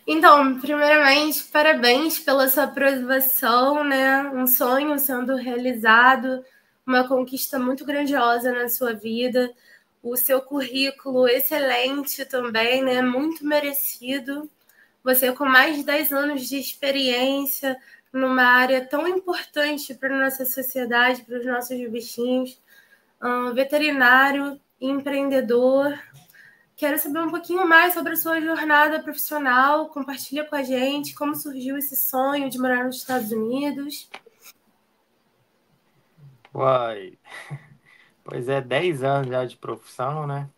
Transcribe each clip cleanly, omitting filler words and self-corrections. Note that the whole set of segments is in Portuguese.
Então, primeiramente, parabéns pela sua aprovação, né? Um sonho sendo realizado, uma conquista muito grandiosa na sua vida. O seu currículo excelente também, né? Muito merecido. Você com mais de 10 anos de experiência numa área tão importante para a nossa sociedade, para os nossos bichinhos, veterinário, empreendedor. Quero saber um pouquinho mais sobre a sua jornada profissional. Compartilha com a gente como surgiu esse sonho de morar nos Estados Unidos. Uai, pois é, 10 anos já de profissão, né?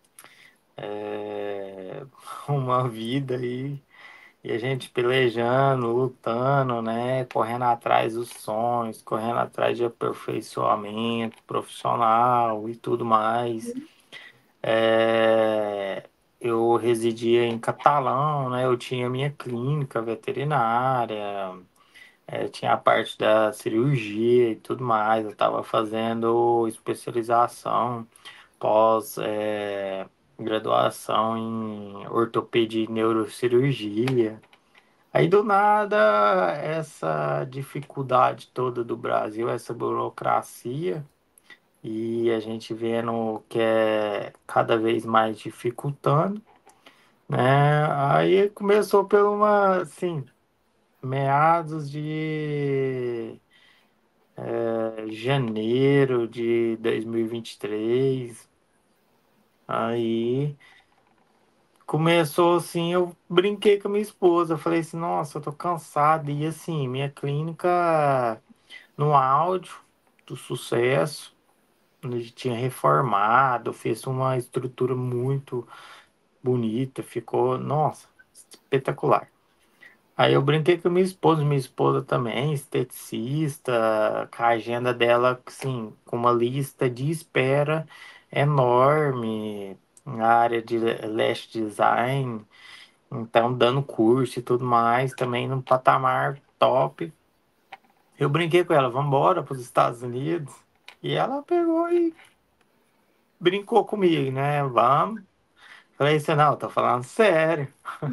Uma vida aí, e a gente pelejando, lutando, né? Correndo atrás dos sonhos, correndo atrás de aperfeiçoamento profissional e tudo mais. É, eu residia em Catalão, né? Eu tinha minha clínica veterinária, tinha a parte da cirurgia e tudo mais. Eu estava fazendo especialização pós, graduação em ortopedia e neurocirurgia. Aí do nada, essa dificuldade toda do Brasil, essa burocracia, e a gente vendo que é cada vez mais dificultando, né? Aí começou por uma, assim, meados de janeiro de 2023. Aí começou assim, eu brinquei com a minha esposa, eu falei assim, nossa, eu tô cansado. E assim, minha clínica no áudio do sucesso, a gente tinha reformado, fez uma estrutura muito bonita, ficou, nossa, espetacular. Aí eu brinquei com minha esposa também, esteticista, com a agenda dela, assim, com uma lista de espera enorme na área de lash design, então dando curso e tudo mais, também num patamar top. Eu brinquei com ela, vamos embora para os Estados Unidos, e ela pegou e brincou comigo, né? Vamos. Falei assim, não, tô falando sério.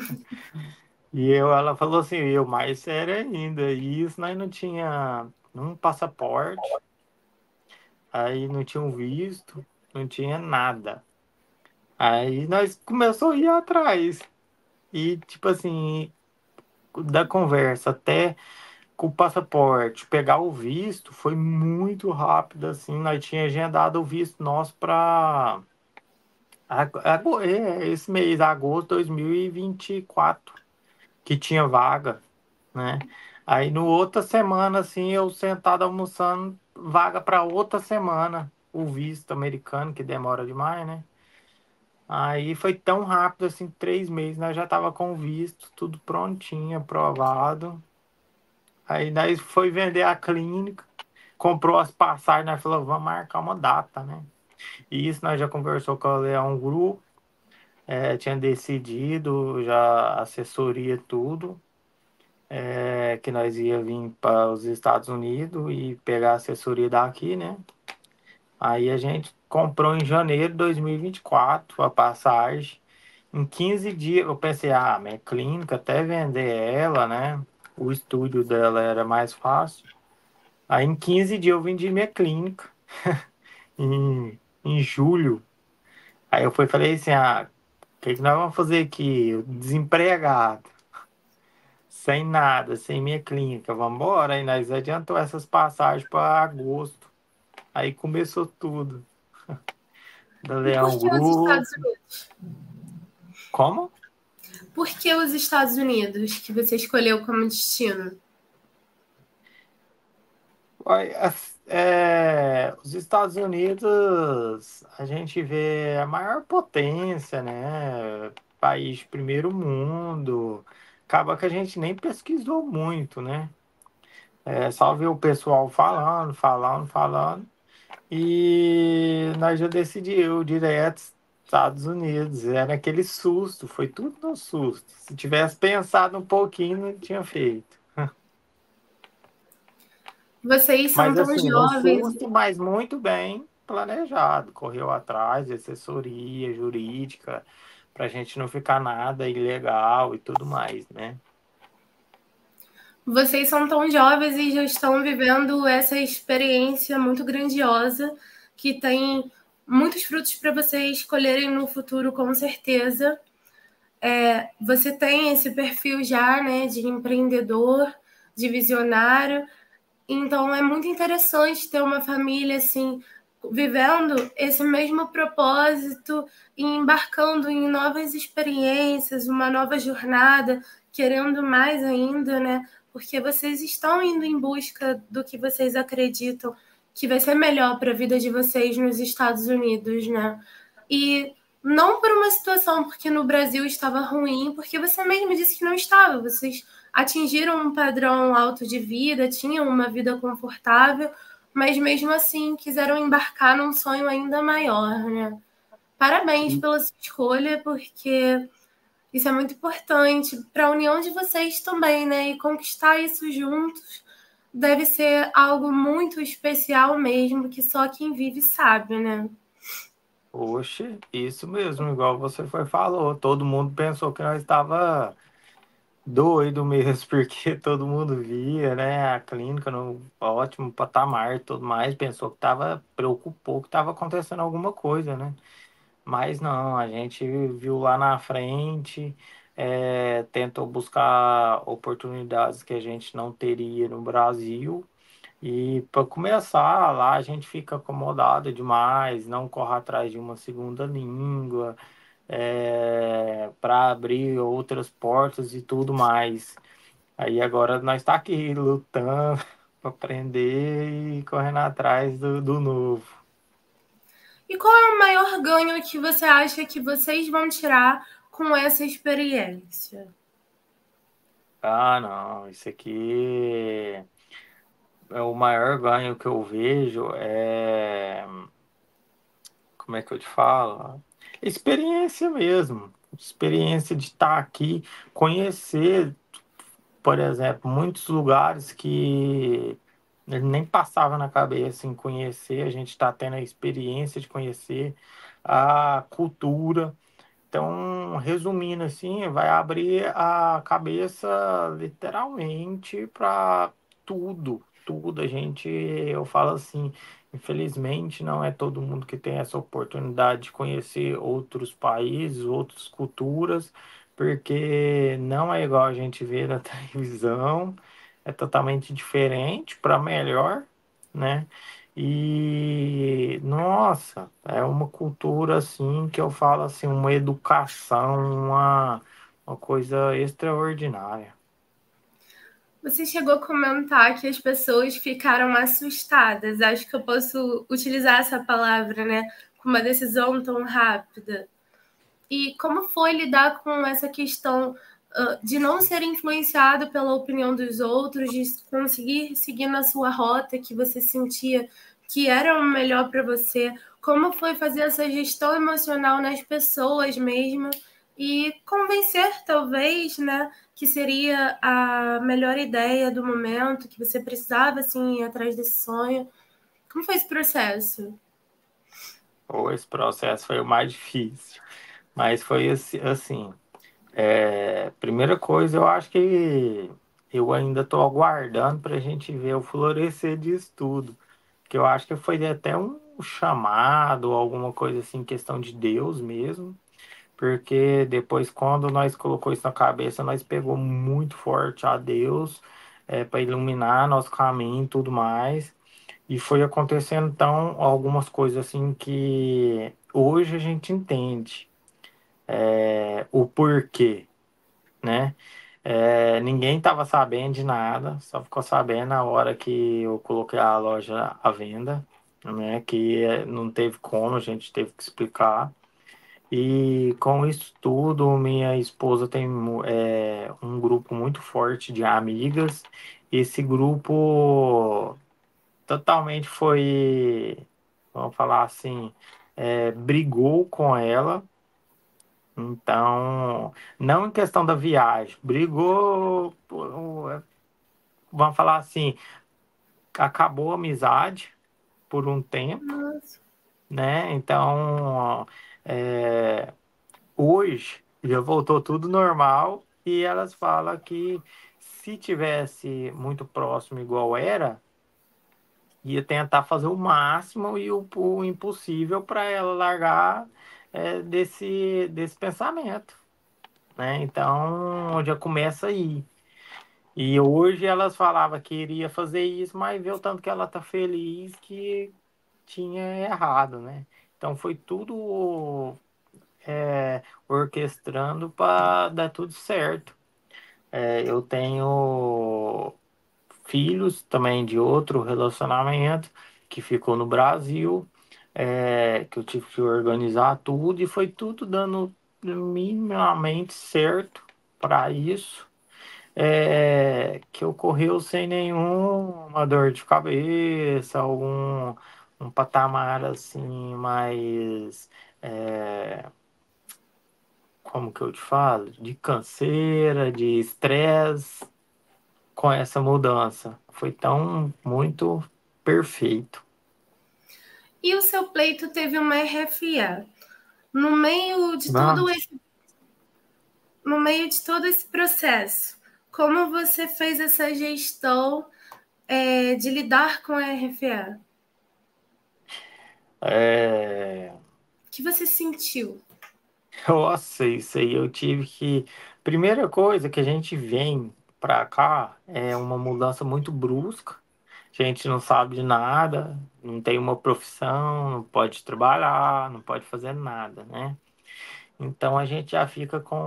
Ela falou assim, eu mais sério ainda. E isso nós não tinha um passaporte, aí não tinha um visto, não tinha nada. Aí nós começamos a ir atrás. E tipo assim, da conversa até com o passaporte, pegar o visto foi muito rápido assim. Nós tinha agendado o visto nosso para esse mês, agosto de 2024, que tinha vaga, né? Aí no outra semana, assim, eu sentado almoçando, vaga para outra semana, o visto americano, que demora demais, né? Aí foi tão rápido, assim, 3 meses, nós já tava com o visto, tudo prontinho, aprovado. Aí nós foi vender a clínica, comprou as passagens, nós falou, vamos marcar uma data, né? E isso nós já conversou com a Leão Group, tinha decidido, já assessoria tudo. Que nós ia vir para os Estados Unidos e pegar a assessoria daqui, né? Aí a gente comprou em janeiro de 2024 a passagem. Em 15 dias, eu pensei, minha clínica, até vender ela, né? O estúdio dela era mais fácil. Aí em 15 dias eu vendi minha clínica, em julho. Aí eu fui falei assim, o que nós vamos fazer aqui? Eu desempregado. Sem nada, sem minha clínica, vamos embora. Aí nós adiantou essas passagens para agosto. Aí começou tudo. Da E por Leão que os Group. Estados Unidos? Como? Por que os Estados Unidos que você escolheu como destino? Os Estados Unidos, a gente vê a maior potência, né? País de primeiro mundo. Acaba que a gente nem pesquisou muito, né? Só ver o pessoal falando, falando, falando. E nós já decidimos direto Estados Unidos. Era aquele susto, foi tudo no susto. Se tivesse pensado um pouquinho, não tinha feito. Vocês são Mas tão assim, no jovens. susto, mas muito bem planejado. Correu atrás de assessoria jurídica para a gente não ficar nada ilegal e tudo mais, né? Vocês são tão jovens e já estão vivendo essa experiência muito grandiosa que tem muitos frutos para vocês colherem no futuro, com certeza. Você tem esse perfil já, né, de empreendedor, de visionário. Então é muito interessante ter uma família assim vivendo esse mesmo propósito e embarcando em novas experiências, uma nova jornada, querendo mais ainda, né? Porque vocês estão indo em busca do que vocês acreditam que vai ser melhor para a vida de vocês nos Estados Unidos, né? E não por uma situação porque no Brasil estava ruim, porque você mesmo disse que não estava. Vocês atingiram um padrão alto de vida, tinham uma vida confortável, mas mesmo assim quiseram embarcar num sonho ainda maior, né? Parabéns pela sua escolha, porque isso é muito importante para a união de vocês também, né? E conquistar isso juntos deve ser algo muito especial mesmo, que só quem vive sabe, né? Oxe, isso mesmo, igual você foi falou. Todo mundo pensou que nós estava doido mesmo, porque todo mundo via, né, a clínica no ótimo patamar e tudo mais, pensou que estava, preocupou que estava acontecendo alguma coisa, né? Mas não, a gente viu lá na frente, tentou buscar oportunidades que a gente não teria no Brasil. E para começar, lá a gente fica acomodado demais, não corre atrás de uma segunda língua, para abrir outras portas e tudo mais. Aí agora nós está aqui lutando para aprender e correndo atrás do novo. E qual é o maior ganho que você acha que vocês vão tirar com essa experiência? Ah, não, isso aqui é o maior ganho que eu vejo como é que eu te falo? Experiência mesmo. Experiência de estar aqui, conhecer, por exemplo, muitos lugares que nem passava na cabeça em conhecer, a gente está tendo a experiência de conhecer a cultura. Então, resumindo assim, vai abrir a cabeça literalmente para tudo, tudo. A gente, eu falo assim, infelizmente não é todo mundo que tem essa oportunidade de conhecer outros países, outras culturas, porque não é igual a gente vê na televisão, é totalmente diferente para melhor, né? E nossa, é uma cultura assim que eu falo assim, uma educação, uma coisa extraordinária. Você chegou a comentar que as pessoas ficaram assustadas. Acho que eu posso utilizar essa palavra, né? Com uma decisão tão rápida. E como foi lidar com essa questão de não ser influenciado pela opinião dos outros, de conseguir seguir na sua rota que você sentia que era o melhor para você? Como foi fazer essa gestão emocional nas pessoas mesmo e convencer, talvez, né, que seria a melhor ideia do momento, que você precisava, assim, ir atrás desse sonho? Como foi esse processo? Ou esse processo foi o mais difícil, mas foi assim, primeira coisa, eu acho que eu ainda estou aguardando para a gente ver o florescer disso tudo, que eu acho que foi até um chamado, alguma coisa assim, questão de Deus mesmo. Porque depois, quando nós colocou isso na cabeça, nós pegou muito forte a Deus para iluminar nosso caminho e tudo mais. E foi acontecendo, então, algumas coisas assim que hoje a gente entende o porquê, né? Ninguém estava sabendo de nada, só ficou sabendo na hora que eu coloquei a loja à venda, né? Que não teve como, a gente teve que explicar. E com isso tudo, minha esposa tem um grupo muito forte de amigas. Esse grupo totalmente foi, vamos falar assim, brigou com ela. Então, não em questão da viagem, brigou, vamos falar assim, acabou a amizade por um tempo, Nossa. né? Então, Hoje já voltou tudo normal e elas falam que se tivesse muito próximo igual era, ia tentar fazer o máximo e o impossível para ela largar desse pensamento, né? Então já começa aí. E hoje elas falavam que iria fazer isso, mas viu o tanto que ela tá feliz que tinha errado, né? Então foi tudo orquestrando para dar tudo certo. Eu tenho filhos também de outro relacionamento que ficou no Brasil, que eu tive que organizar tudo e foi tudo dando minimamente certo para isso, que ocorreu sem nenhuma dor de cabeça, algum um patamar assim mais como que eu te falo? De canseira, de estresse com essa mudança. Foi tão muito perfeito. E o seu pleito teve uma RFA. No meio de Ah, todo esse, no meio de todo esse processo, como você fez essa gestão de lidar com a RFA? é... O que você sentiu? Nossa, isso aí eu tive que. Primeira coisa que a gente vem pra cá é uma mudança muito brusca. A gente não sabe de nada, não tem uma profissão, não pode trabalhar, não pode fazer nada, né? Então a gente já fica com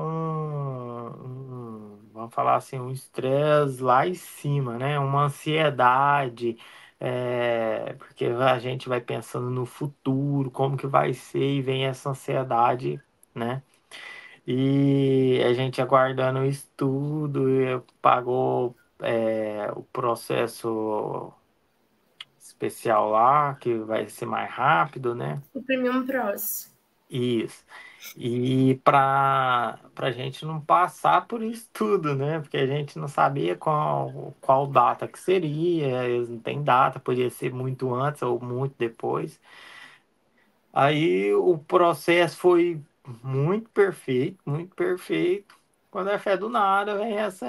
vamos falar assim, um estresse lá em cima, né? Uma ansiedade, porque a gente vai pensando no futuro, como que vai ser, e vem essa ansiedade, né? E a gente aguardando o estudo, e pagou o processo especial lá, que vai ser mais rápido, né? O Premium Pros. Isso. E para a gente não passar por isso tudo, né? Porque a gente não sabia qual data que seria, eles não tem data, podia ser muito antes ou muito depois. Aí o processo foi muito perfeito, muito perfeito. Quando é fé do nada, vem essa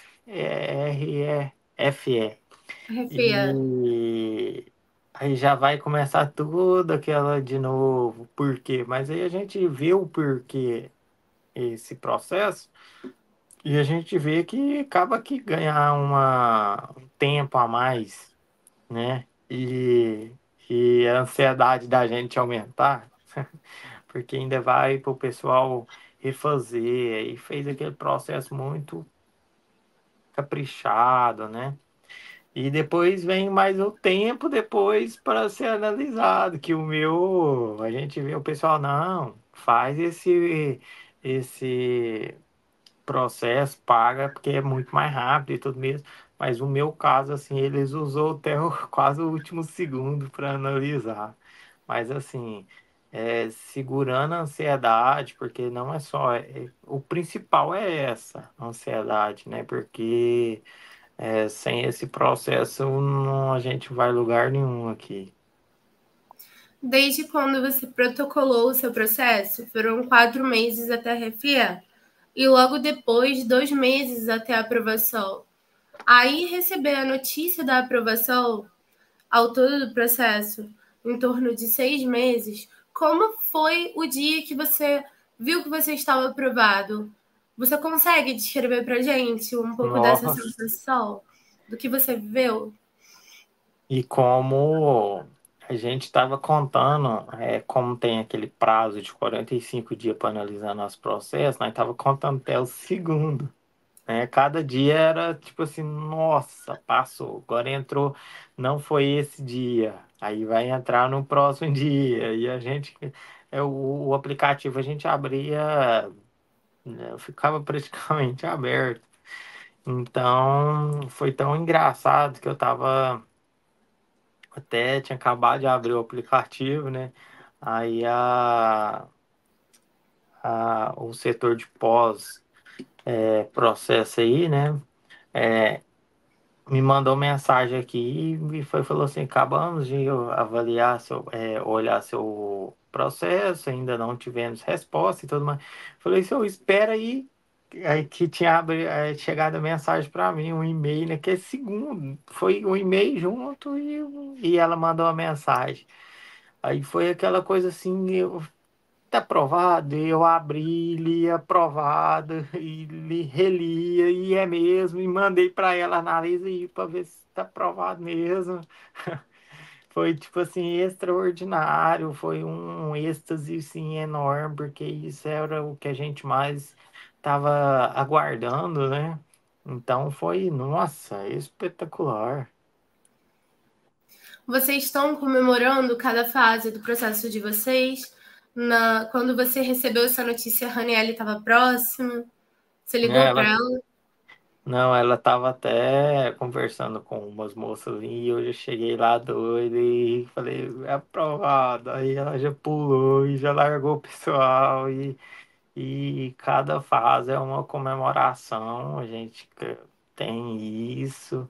FE. RFA. E aí já vai começar tudo aquela de novo, por quê? Mas aí a gente vê o porquê esse processo e a gente vê que acaba que ganhar um tempo a mais, né? E a ansiedade da gente aumentar, porque ainda vai para o pessoal refazer e fez aquele processo muito caprichado, né? E depois vem mais o tempo depois para ser analisado, que o meu, a gente vê o pessoal, não, faz esse processo, paga, porque é muito mais rápido e tudo mesmo. Mas o meu caso, assim, eles usou até quase o último segundo para analisar. Mas assim, segurando a ansiedade, porque não é só, o principal é essa ansiedade, né? Porque sem esse processo, não, a gente vai lugar nenhum aqui. Desde quando você protocolou o seu processo, foram 4 meses até a RFA. E logo depois, 2 meses até a aprovação. Aí receber a notícia da aprovação ao todo do processo, em torno de 6 meses, como foi o dia que você viu que você estava aprovado? Você consegue descrever para gente um pouco dessa Nossa, sensação do que você viveu? e como a gente estava contando, como tem aquele prazo de 45 dias para analisar nosso processo, nós estava contando até o segundo. Né? Cada dia era tipo assim, nossa, passou, agora entrou, não foi esse dia, aí vai entrar no próximo dia, e a gente, o aplicativo a gente abria, né, ficava praticamente aberto, então foi tão engraçado que eu tava, até tinha acabado de abrir o aplicativo, né, aí o setor de pós, processo aí, né, me mandou mensagem aqui e falou assim, acabamos de avaliar olhar seu processo, ainda não tivemos resposta e tudo mais. Falei, senhor, espera aí. Aí que tinha chegado a mensagem para mim, um e-mail naquele segundo. Foi um e-mail junto e ela mandou uma mensagem. Aí foi aquela coisa assim, tá aprovado, e eu abri, li aprovado, e relia, e é mesmo, e mandei para ela analisar aí para ver se tá aprovado mesmo. Foi tipo assim, extraordinário, foi um êxtase assim, enorme, porque isso era o que a gente mais estava aguardando, né? Então foi, nossa, espetacular. Vocês estão comemorando cada fase do processo de vocês? Quando você recebeu essa notícia, a Raniele estava próxima? Você ligou para Ela ela? Não, ela tava até conversando com umas moças e eu já cheguei lá doido e falei, é aprovado. Aí ela já pulou e já largou o pessoal e cada fase é uma comemoração, a gente tem isso,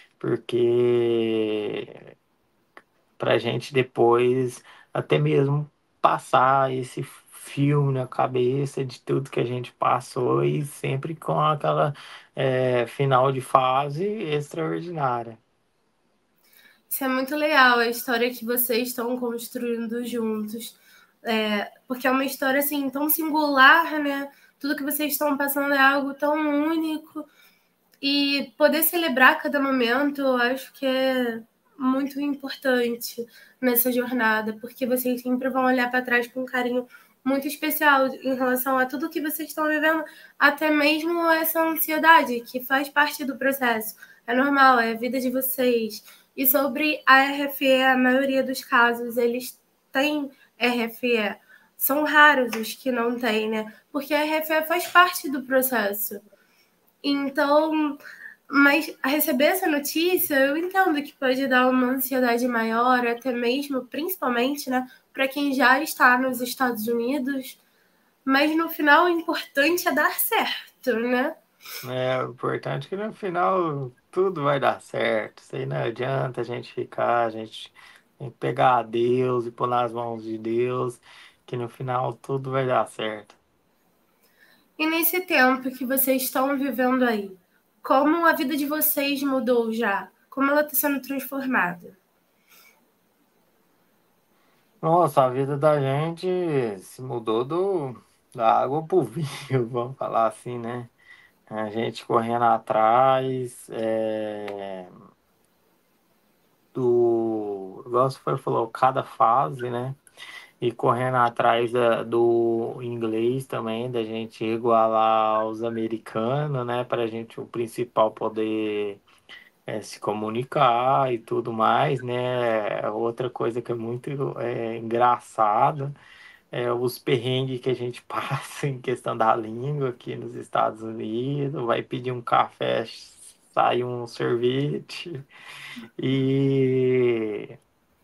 porque para a gente depois até mesmo passar esse filme na cabeça de tudo que a gente passou e sempre com aquela final de fase extraordinária. Isso é muito legal, a história que vocês estão construindo juntos. Porque é uma história assim tão singular, né? Tudo que vocês estão passando é algo tão único. E poder celebrar cada momento, eu acho que é muito importante nessa jornada, porque vocês sempre vão olhar para trás com um carinho muito especial em relação a tudo que vocês estão vivendo, até mesmo essa ansiedade que faz parte do processo. É normal, é a vida de vocês. E sobre a RFE, a maioria dos casos, eles têm RFE. São raros os que não têm, né? Porque a RFE faz parte do processo. Então, mas receber essa notícia, eu entendo que pode dar uma ansiedade maior, até mesmo, principalmente, né, para quem já está nos Estados Unidos. Mas no final, o importante é dar certo, né? O importante é que no final tudo vai dar certo. Isso aí não adianta a gente ficar, a gente tem que pegar a Deus e pôr nas mãos de Deus, que no final tudo vai dar certo. E nesse tempo que vocês estão vivendo aí, como a vida de vocês mudou já? Como ela está sendo transformada? Nossa, a vida da gente se mudou da água pro vinho, vamos falar assim, né? A gente correndo atrás igual você falou, cada fase, né? E correndo atrás do inglês também, da gente igualar aos americanos, né? Para a gente, o principal, poder se comunicar e tudo mais, né? Outra coisa que é muito engraçada os perrengues que a gente passa em questão da língua aqui nos Estados Unidos, vai pedir um café, sai um sorvete, e,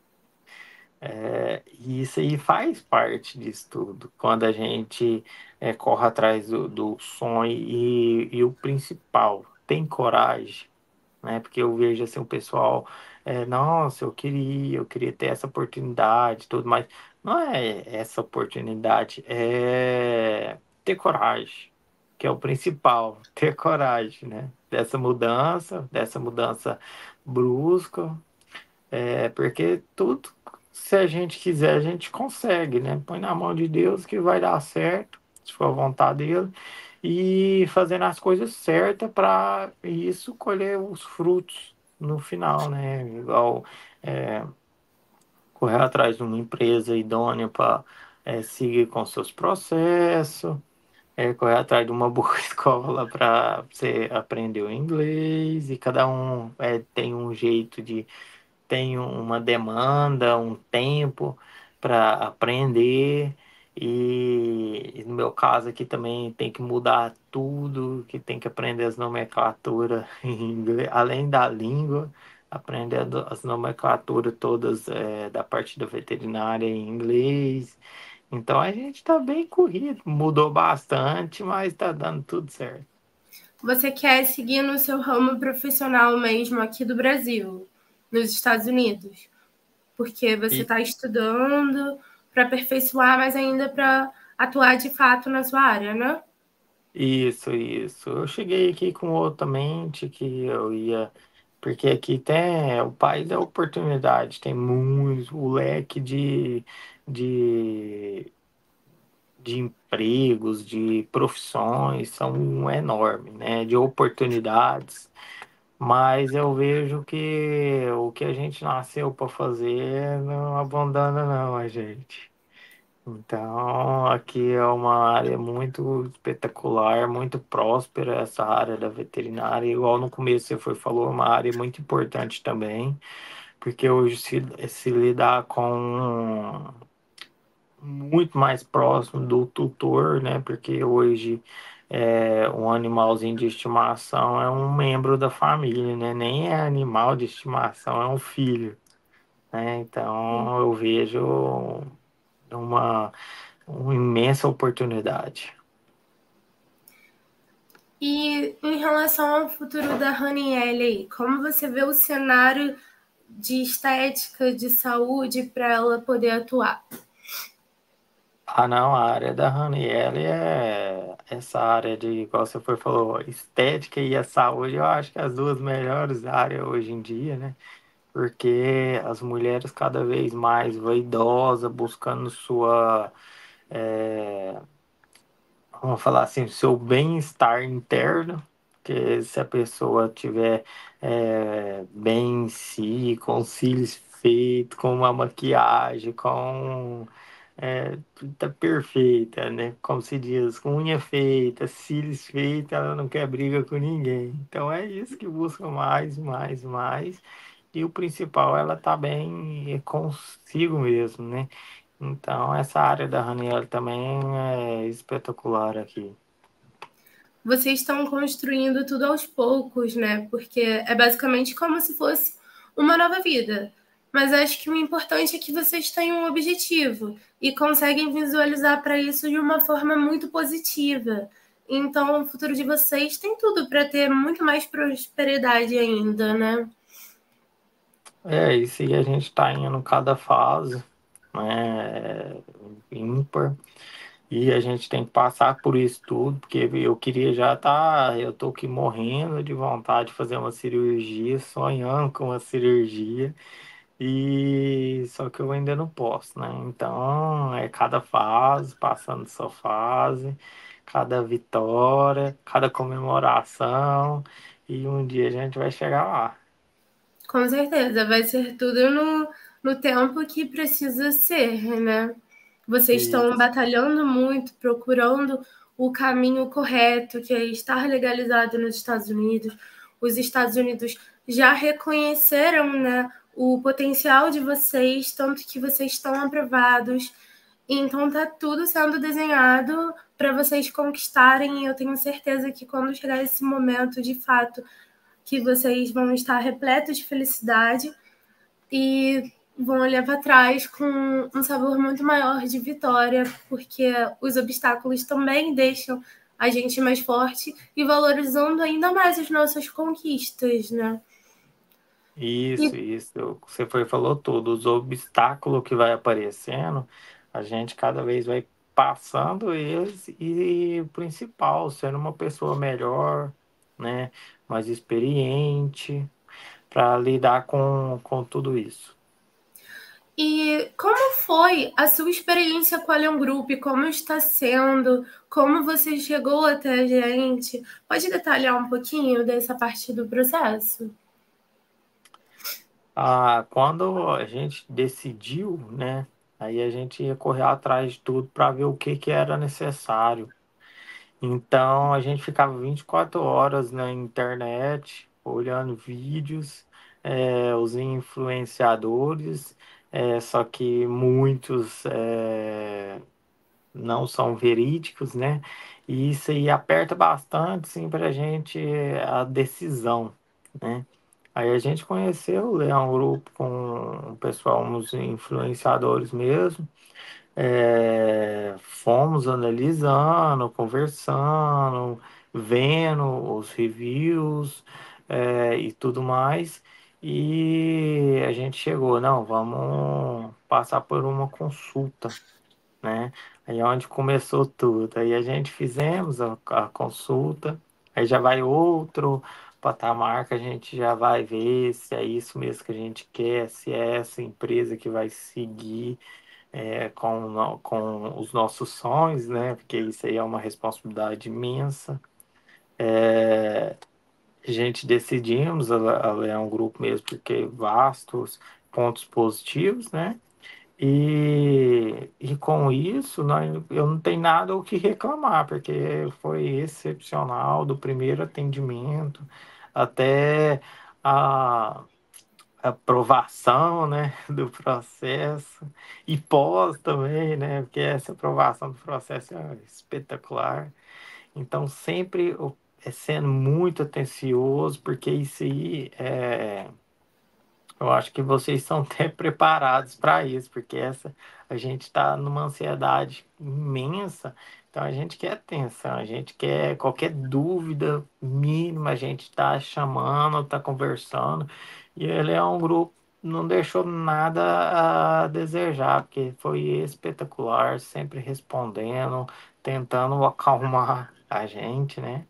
e isso aí faz parte disso tudo, quando a gente corre atrás do sonho e o principal, tem coragem, né? Porque eu vejo assim o pessoal, nossa, eu queria ter essa oportunidade, tudo, mas não é essa oportunidade, é ter coragem, que é o principal, ter coragem, né? Dessa mudança brusca, porque tudo, se a gente quiser, a gente consegue, né? Põe na mão de Deus que vai dar certo, se for a vontade dele e fazendo as coisas certas para isso colher os frutos no final, né? Igual é, correr atrás de uma empresa idônea para seguir com seus processos, correr atrás de uma boa escola para você aprender o inglês, e cada um tem um jeito de tem uma demanda, um tempo para aprender. E no meu caso aqui também tem que mudar tudo, que tem que aprender as nomenclaturas em inglês, além da língua, aprendendo as nomenclaturas todas da parte da veterinária em inglês. Então a gente está bem corrido, mudou bastante, mas está dando tudo certo. Você quer seguir no seu ramo profissional mesmo aqui do Brasil, nos Estados Unidos? Porque você E está estudando para aperfeiçoar, mas ainda para atuar de fato na sua área, né? isso. Eu cheguei aqui com outra mente que eu ia. Porque aqui tem o país da oportunidade, tem muito, o leque de, de empregos, de profissões são enormes, né? De oportunidades. Mas eu vejo que o que a gente nasceu para fazer não abandona não, a gente. Então, aqui é uma área muito espetacular, muito próspera, essa área da veterinária. Igual no começo você foi, falou, é uma área muito importante também, porque hoje se lidar com muito mais próximo do tutor, né? Porque hoje um animalzinho de estimação é um membro da família, né? Nem é animal de estimação, é um filho, né? Então, eu vejo uma imensa oportunidade. E em relação ao futuro da Ranielle aí, como você vê o cenário de estética, de saúde para ela poder atuar? Ah, não, a área da Raniele é essa área de, igual você foi, falou, estética e a saúde, eu acho que é as duas melhores áreas hoje em dia, né? Porque as mulheres cada vez mais vaidosas, buscando sua, é, vamos falar assim, seu bem-estar interno, que se a pessoa tiver bem em si, com os cílios feitos, com uma maquiagem, com tudo tá perfeita, né? Como se diz, com unha feita, cílios feitos, ela não quer briga com ninguém. Então é isso que busca mais. E o principal, ela tá bem consigo mesmo, né? Então, essa área da Raniel também é espetacular aqui. Vocês estão construindo tudo aos poucos, né? Porque é basicamente como se fosse uma nova vida. Mas acho que o importante é que vocês tenham um objetivo e conseguem visualizar para isso de uma forma muito positiva. Então, o futuro de vocês tem tudo para ter muito mais prosperidade ainda, né? É isso, e a gente está indo cada fase, né? Ímpar. E a gente tem que passar por isso tudo, porque eu queria já estar, eu tô aqui morrendo de vontade de fazer uma cirurgia, sonhando com uma cirurgia, e só que eu ainda não posso, né? Então, é cada fase, passando sua fase, cada vitória, cada comemoração, e um dia a gente vai chegar lá. Com certeza, vai ser tudo no tempo que precisa ser, né? Vocês estão Isso. batalhando muito, procurando o caminho correto, que é estar legalizado nos Estados Unidos. Os Estados Unidos já reconheceram, né, o potencial de vocês, tanto que vocês estão aprovados. Então tá tudo sendo desenhado para vocês conquistarem. E eu tenho certeza que quando chegar esse momento, de fato, que vocês vão estar repletos de felicidade e vão olhar para trás com um sabor muito maior de vitória, porque os obstáculos também deixam a gente mais forte e valorizando ainda mais as nossas conquistas, né? Isso, E, isso. Você foi, falou tudo. Os obstáculos que vai aparecendo, a gente cada vez vai passando eles e o principal, sendo uma pessoa melhor, né? Mais experiente para lidar com tudo isso. e como foi a sua experiência com a Leon Group? Como está sendo? Como você chegou até a gente? Pode detalhar um pouquinho dessa parte do processo? Ah, quando a gente decidiu, né? Aí a gente ia correr atrás de tudo para ver o que que era necessário. Então a gente ficava 24 horas na internet, olhando vídeos, os influenciadores, só que muitos não são verídicos, né? E isso aí aperta bastante, sim, para a gente a decisão, né? Aí a gente conheceu o Leão Grupo com o pessoal, uns influenciadores mesmo, fomos analisando, conversando, vendo os reviews e tudo mais. E a gente chegou, não, vamos passar por uma consulta, né? Aí é onde começou tudo. Aí a gente fizemos a consulta, aí já vai outro patamar que a gente já vai ver se é isso mesmo que a gente quer, se é essa empresa que vai seguir com os nossos sonhos, né? Porque isso aí é uma responsabilidade imensa. A gente decidimos, ela é um grupo mesmo, porque vastos pontos positivos, né? E com isso, eu não tenho nada o que reclamar, porque foi excepcional do primeiro atendimento até a aprovação, né, do processo e pós também, né, porque essa aprovação do processo é espetacular. Então, sempre é sendo muito atencioso, porque isso aí eu acho que vocês estão até preparados para isso, porque a gente está numa ansiedade imensa, então a gente quer atenção, a gente quer qualquer dúvida mínima, a gente está chamando, está conversando, e ele é um grupo, não deixou nada a desejar, porque foi espetacular, sempre respondendo, tentando acalmar a gente, né?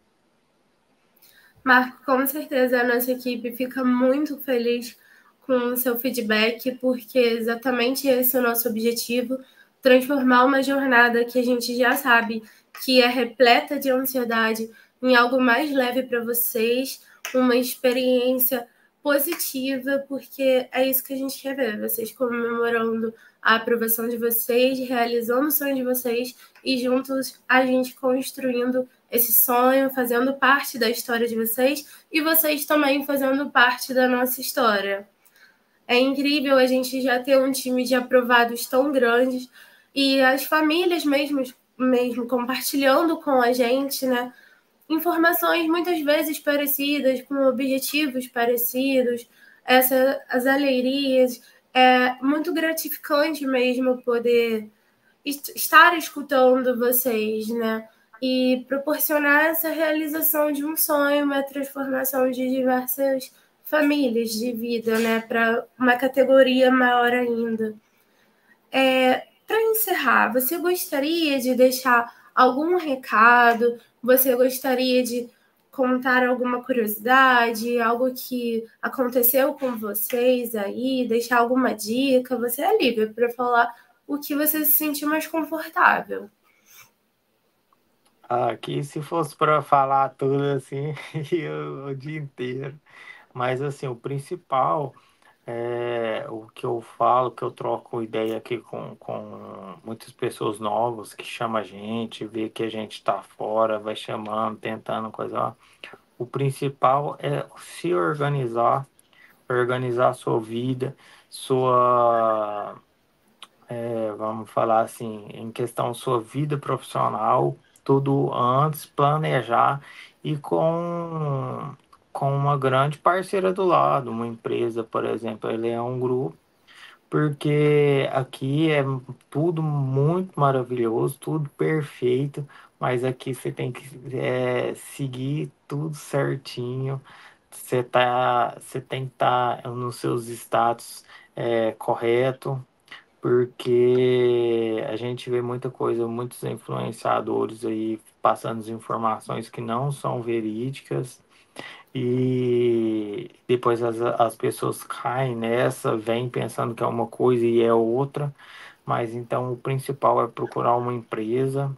Marco, com certeza a nossa equipe fica muito feliz com o seu feedback, porque exatamente esse é o nosso objetivo, transformar uma jornada que a gente já sabe que é repleta de ansiedade em algo mais leve para vocês, uma experiência positiva, porque é isso que a gente quer ver, vocês comemorando a aprovação de vocês, realizando o sonho de vocês e juntos a gente construindo esse sonho, fazendo parte da história de vocês e vocês também fazendo parte da nossa história. É incrível a gente já ter um time de aprovados tão grandes e as famílias mesmo compartilhando com a gente, né? Informações muitas vezes parecidas, com objetivos parecidos, as alegrias. É muito gratificante mesmo poder estar escutando vocês, né? E proporcionar essa realização de um sonho, uma transformação de diversas famílias de vida, né? Para uma categoria maior ainda. Para encerrar, você gostaria de deixar algum recado? Você gostaria de contar alguma curiosidade, algo que aconteceu com vocês aí, deixar alguma dica? Você é livre para falar o que você se sentir mais confortável. Aqui, se fosse para falar tudo assim, o dia inteiro. Mas, assim, o principal é o que eu falo, que eu troco ideia aqui com muitas pessoas novas que chamam a gente, vê que a gente está fora, vai chamando, tentando coisa. O principal é se organizar, organizar a sua vida, sua vamos falar assim, em questão sua vida profissional, tudo antes, planejar e com uma grande parceira do lado, uma empresa, por exemplo, ele é um grupo, porque aqui é tudo muito maravilhoso, tudo perfeito, mas aqui você tem que seguir tudo certinho, você tem que estar nos seus status correto, porque a gente vê muita coisa, muitos influenciadores aí passando informações que não são verídicas e depois as pessoas caem nessa, vêm pensando que é uma coisa e é outra, mas então o principal é procurar uma empresa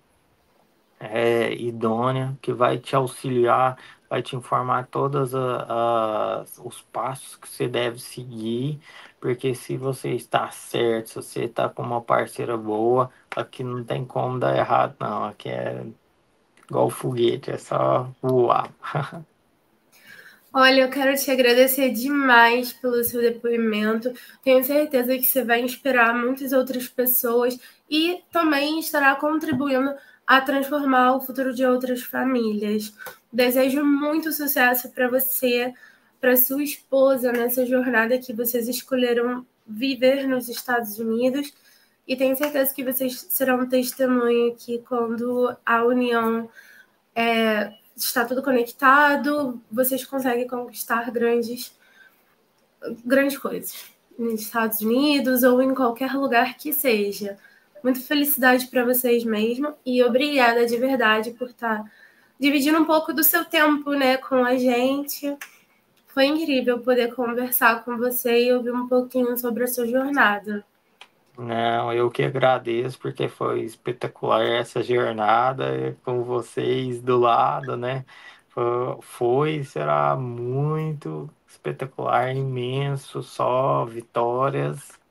idônea, que vai te auxiliar, vai te informar todos os passos que você deve seguir, porque se você está certo, se você está com uma parceira boa, aqui não tem como dar errado, não. Aqui é igual foguete, é só voar. Olha, eu quero te agradecer demais pelo seu depoimento. Tenho certeza que você vai inspirar muitas outras pessoas e também estará contribuindo a transformar o futuro de outras famílias. Desejo muito sucesso para você, para sua esposa nessa jornada que vocês escolheram viver nos Estados Unidos. E tenho certeza que vocês serão testemunho que quando a união Está tudo conectado, vocês conseguem conquistar grandes coisas nos Estados Unidos ou em qualquer lugar que seja. Muita felicidade para vocês mesmo e obrigada de verdade por estar dividindo um pouco do seu tempo, né, com a gente. Foi incrível poder conversar com você e ouvir um pouquinho sobre a sua jornada. Não, eu que agradeço, porque foi espetacular essa jornada com vocês do lado, né? Será muito espetacular, imenso, só vitórias.